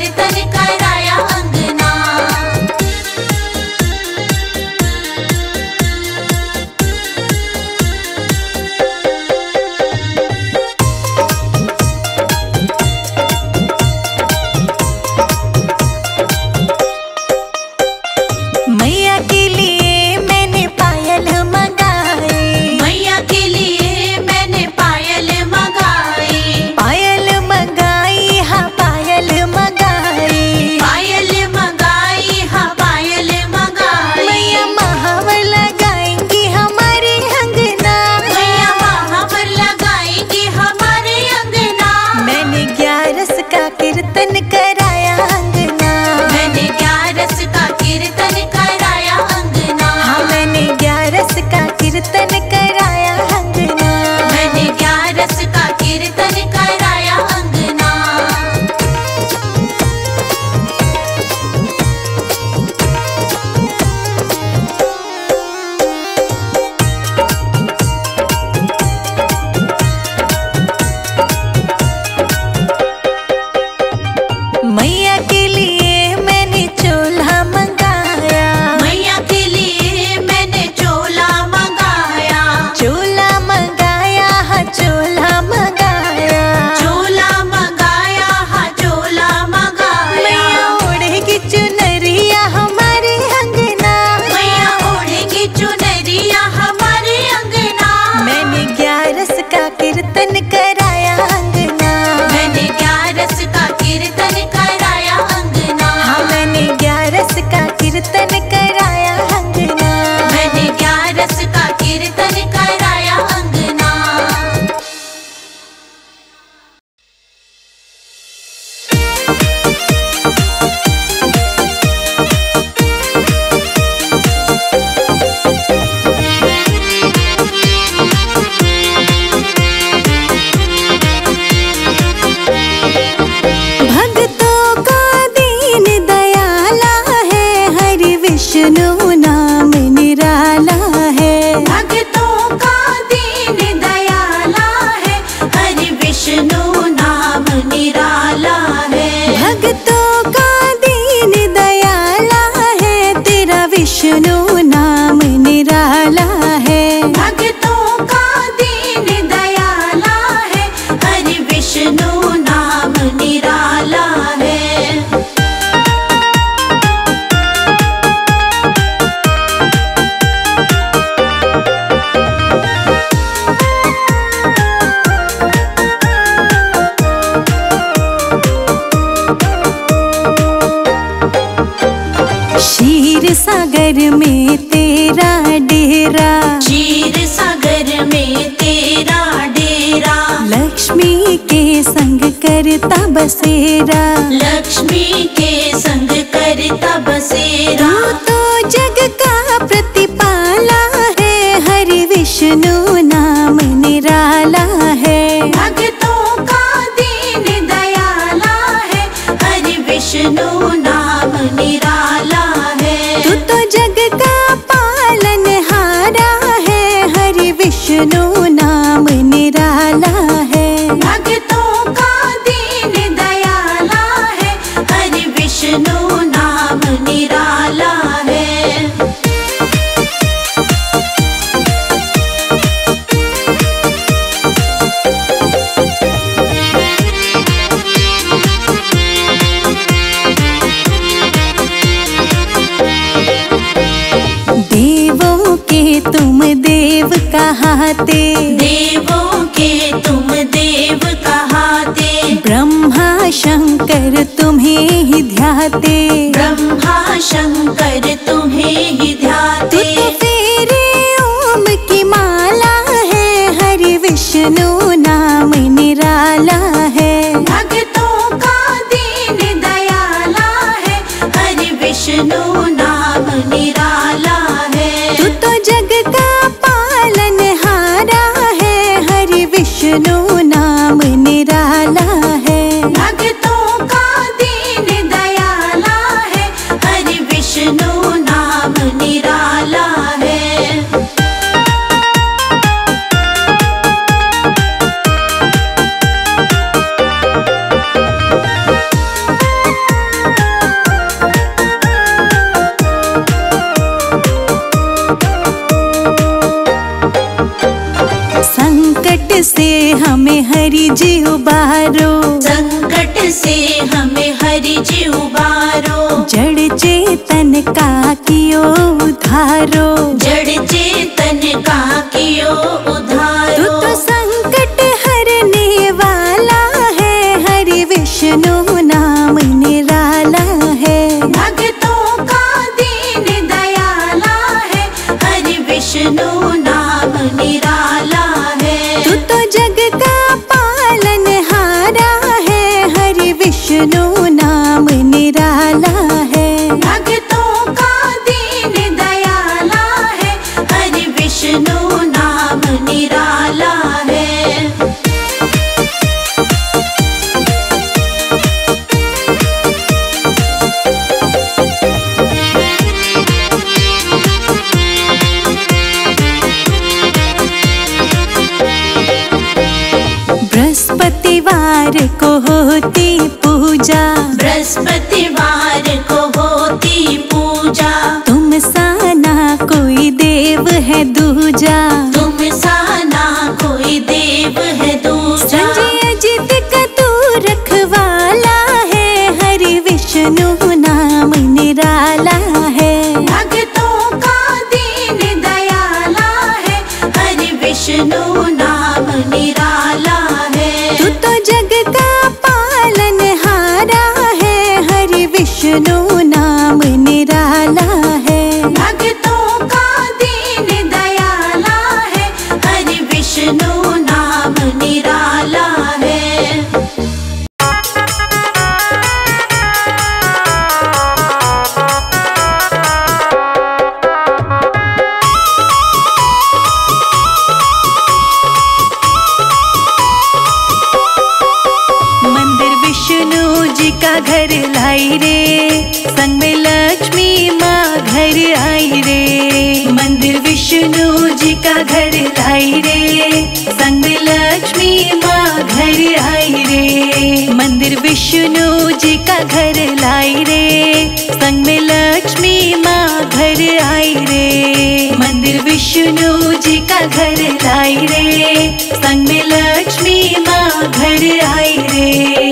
कीर्तन कराया अंगना। मैया के लिए मैंने पायल मंगाए, मैया के लिए मैंने पायल मंगाई। पायल मंगाई हाँ पायल मंगाई, पायल मंगाई हाँ पायल मंगाई। मैया महावर लगाएंगी हमारे अंगना। मैया महावर लगाएंगी हमारे अंगना। मैंने 11 का कीर्तन कराया अंगना। मैंने 11 का कीर्तन कराया अंगना। हाँ मैंने 11 का कीर्तन कराया अंगना। मैंने 11 का कीर्तन कराया अंगना। मैया के लिए मैंने चोला मंगाया, मैया के लिए मैंने चोला मंगाया। चोला मंगाया हाँ चोला मंगाया। चोला मंगाया हाँ चोला मंगाया। मैया ओढ़ेगी चुनरिया हमारे अंगना। मैया ओढ़ेगी चुनरिया हमारे अंगना। मैंने 11 का कीर्तन कराया अंगना। मैंने 11 का कीर्तन कराया अंगना। हाँ मैंने 11 का कीर्तन कराया अंगना। मैंने 11 का कीर्तन कराया अंगना। भक्तों का दीन दयाला है, हरि विष्णु नाम निराला है। भक्तों का दीन दयाला है, हरि विष्णु नाम निराला है। भक्तों का दीन दयाला है, तेरा विष्णु नाम निराला है। भक्तों का दीन दयाला है, हरि विष्णु नाम निराला है। क्षीर सागर में तेरा डेरा, क्षीर सागर में तेरा डेरा। लक्ष्मी के संग करता बसेरा। लक्ष्मी के संग करता बसेरा। तू तो जग का प्रतिपाला है, हरि विष्णु नाम निराला है। भक्तों का दीन दयाला है, हरि विष्णु नाम निराला है। तू तो जग का पालनहारा है, हरि विष्णु नाम निराला है। भक्तों का दीन दयाला है, हरि विष्णु नाम निराला है। देवों के तुम देव कहाते, देवों के तुम देव कहाते। ब्रह्मा शंकर तुम्हें ही ध्याते। ब्रह्मा शंकर तुम्हें ही तू ध्याते। तो फेरे ओम की माला है, हरि विष्णु नाम निराला है। भक्तों का दीन दयाला है, हरि विष्णु नाम निराला है। तू तो जग का पालनहारा है, हरि विष्णु नाम निराला है। भक्तों का दीन दयाला है, हरि विष्णु नाम निराला है। हमें हरि जी उबारो, संकट से हमें हरि जी उबारो। जड़ चेतन का कियो उधारो, जड़ चेतन का कियो उधारो। तू तो संकट हरने वाला है, हरि विष्णु नाम निराला है। भक्तों का दीन दयाला है, हरि विष्णु नाम निराला है। तू तो जग का पालन हारा है, हरि विष्णु नाम निराला है। भक्तों का दीन दयाला है, हरि विष्णु नाम निराला है। बृहस्पतिवार को होती पूजा, बृहस्पतिवार को होती पूजा। तुम साना कोई देव है दूजा, तुम साना कोई देव है दूजा। संजय अजित का तू रखवाला है, हरि विष्णु नाम निराला है। भक्तों का दीन दयाला है, हरि विष्णु नाम निराला है। तू तो जग का पालन हारा है, हरि विष्णु नाम निराला है। भक्तों का दीन दयाला है, हरि विष्णु नाम निराला है। मंदिर विष्णु जी का घर लाई रे, संग में लक्ष्मी माँ घर आई रे। मंदिर विष्णु जी का घर लाई रे, संग में लक्ष्मी माँ घर आई रे। मंदिर विष्णु जी का घर लाई रे, संग में लक्ष्मी माँ घर आई रे। मंदिर विष्णु जी का घर लाई रे, संग में लक्ष्मी माँ घर आई रे।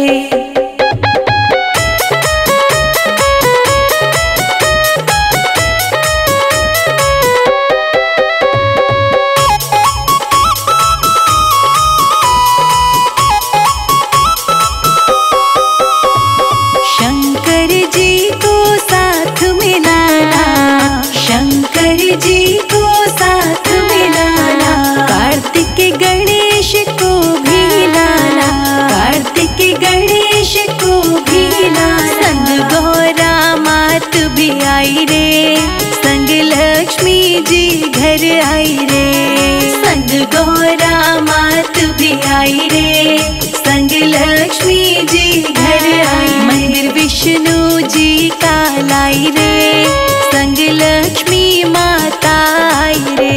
शंकर जी को साथ मिलाना, शंकर जी को साथ मिलाना। कार्तिक गणेश को भी लाना, कार्तिक गणेश को भी लाना। संग गौरा मात भी आई रे, संग लक्ष्मी जी घर आई रे। संग गौरा मात भी आई रे, संग लक्ष्मी जी घर आई। मंदिर विष्णु जी का लाई रे, संग लक्ष्मी माता आई रे।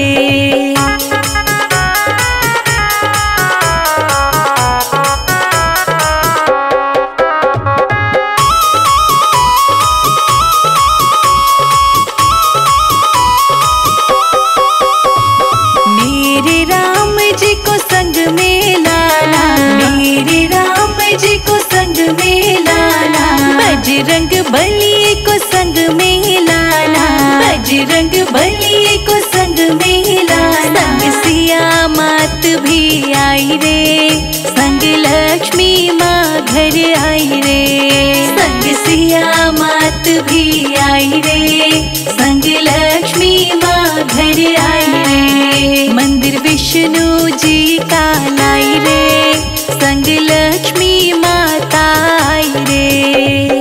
मेरे राम जी को संग में लाना, मेरे राम जी को संग में लाना। बजरंग बली को संग में लाना, बजरंग बली को संग में लाना। संग सिया मात भी आई रे, संग लक्ष्मी माँ घर आई रे। संग सिया मात भी आई रे, संग लक्ष्मी माँ घर आई रे। मंदिर विष्णु जी का लाई रे, संग लक्ष्मी माता आई रे।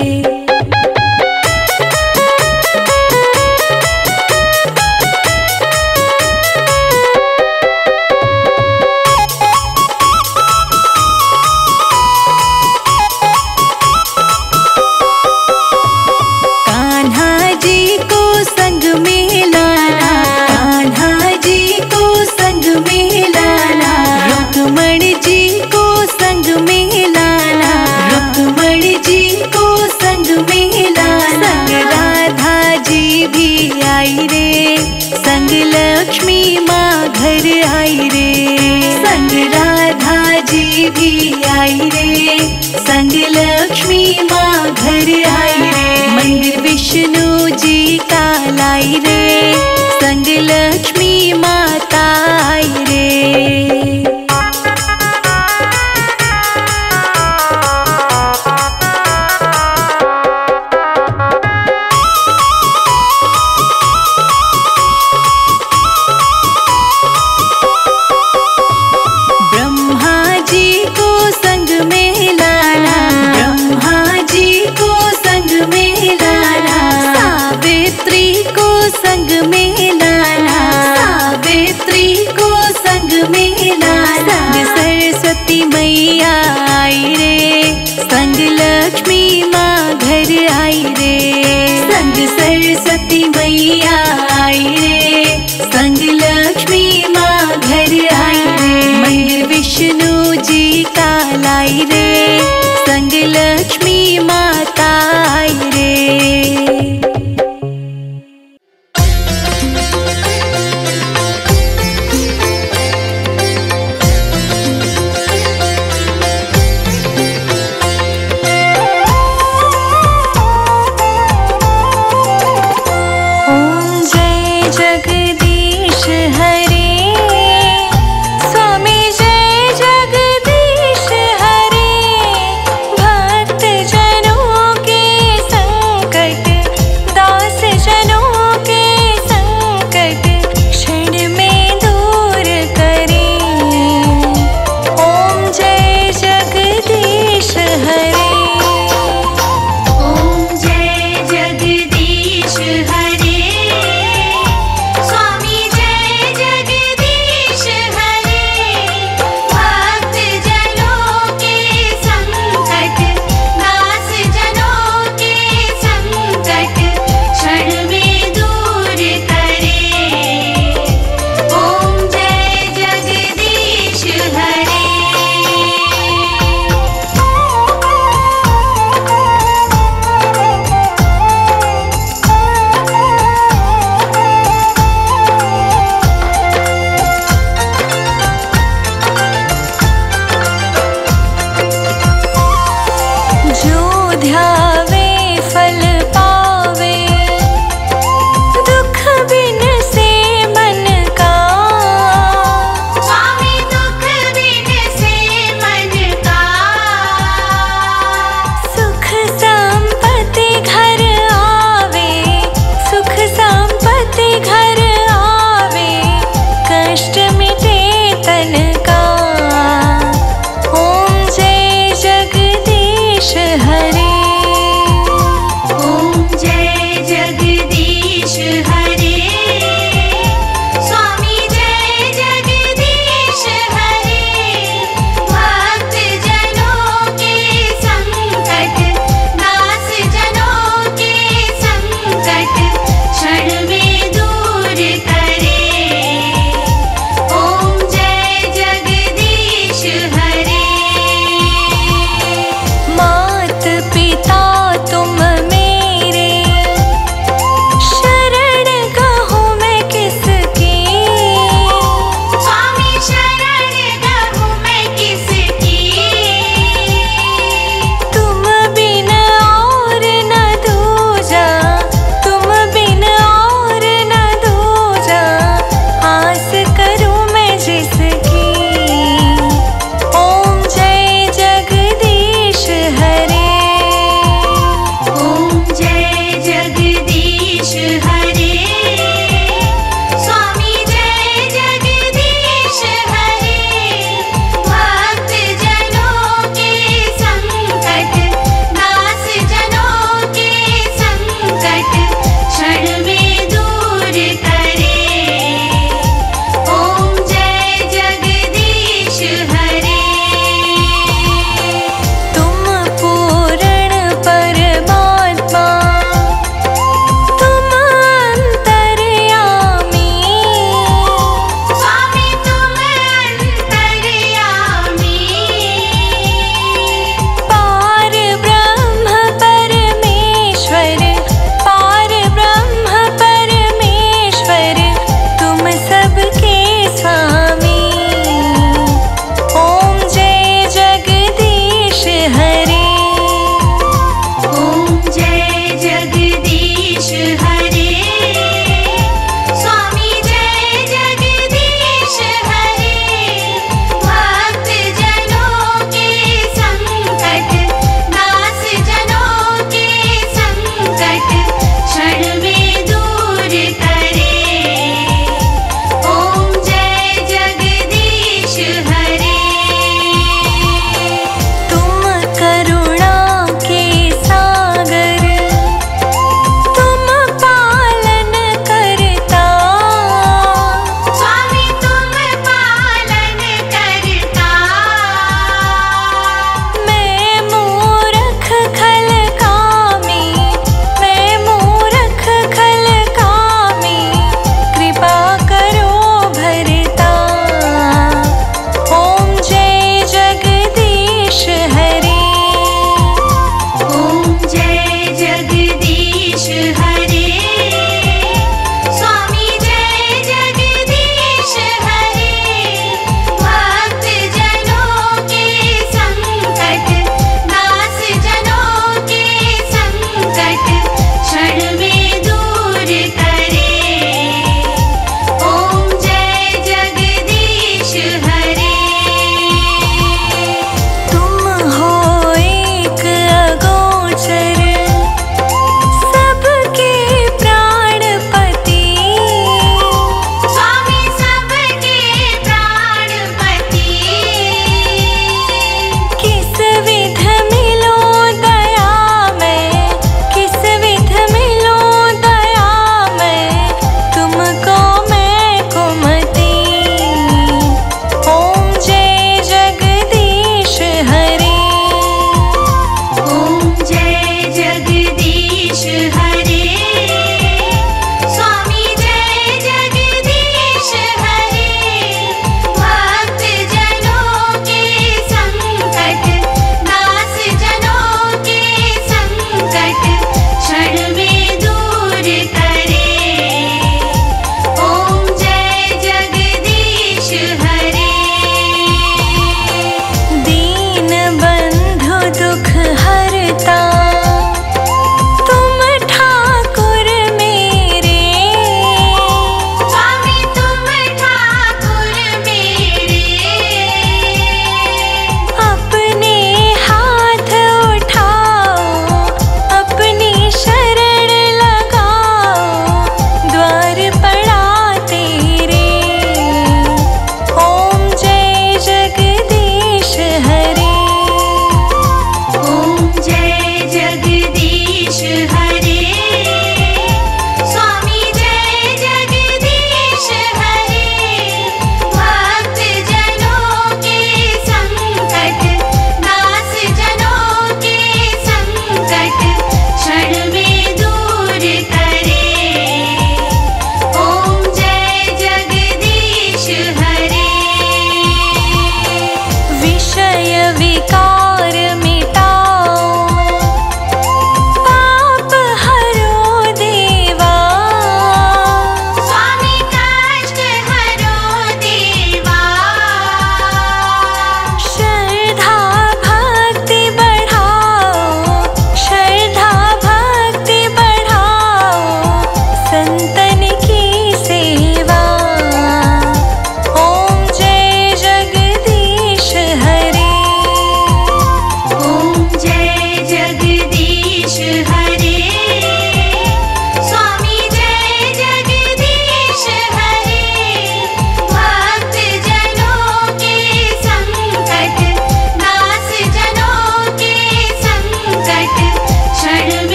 कान्हा जी को संग में लाना, कान्हा जी को संग में लाना। रुक्मण जी संग में लाना, सावित्री को संग में लाना। संग सरस्वती मैया आई रे, संग लक्ष्मी माँ घर आई रे। संग सरस्वती मैया आई रे, संग लक्ष्मी माँ घर आई रे। मंदिर विष्णु जी का लाई रे, संग लक्ष्मी माँ